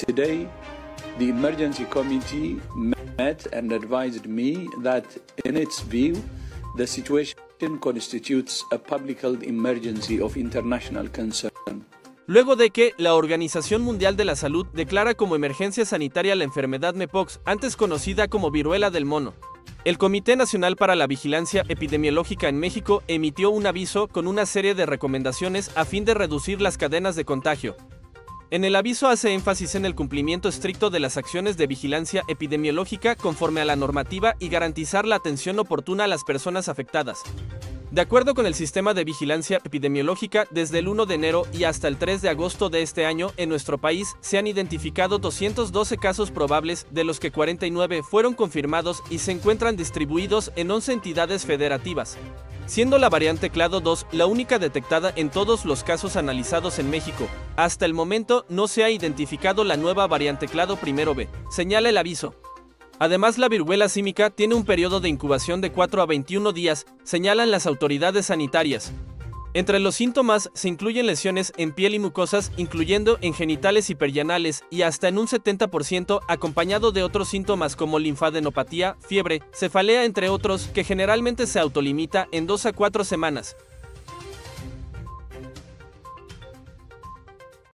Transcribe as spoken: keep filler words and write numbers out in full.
Today, the emergency committee met and advised me that, in its view, the situation constitutes a public health emergency of international concern. Luego de que la Organización Mundial de la Salud declara como emergencia sanitaria la enfermedad Mpox, antes conocida como viruela del mono, el Comité Nacional para la Vigilancia Epidemiológica en México emitió un aviso con una serie de recomendaciones a fin de reducir las cadenas de contagio. En el aviso hace énfasis en el cumplimiento estricto de las acciones de vigilancia epidemiológica conforme a la normativa y garantizar la atención oportuna a las personas afectadas. De acuerdo con el Sistema de Vigilancia Epidemiológica, desde el primero de enero y hasta el tres de agosto de este año, en nuestro país se han identificado doscientos doce casos probables, de los que cuarenta y nueve fueron confirmados y se encuentran distribuidos en once entidades federativas, siendo la variante clado dos la única detectada en todos los casos analizados en México. Hasta el momento no se ha identificado la nueva variante clado primero B, señala el aviso. Además, la viruela símica tiene un periodo de incubación de cuatro a veintiún días, señalan las autoridades sanitarias. Entre los síntomas se incluyen lesiones en piel y mucosas, incluyendo en genitales y perianales, y hasta en un setenta por ciento acompañado de otros síntomas como linfadenopatía, fiebre, cefalea, entre otros, que generalmente se autolimita en dos a cuatro semanas.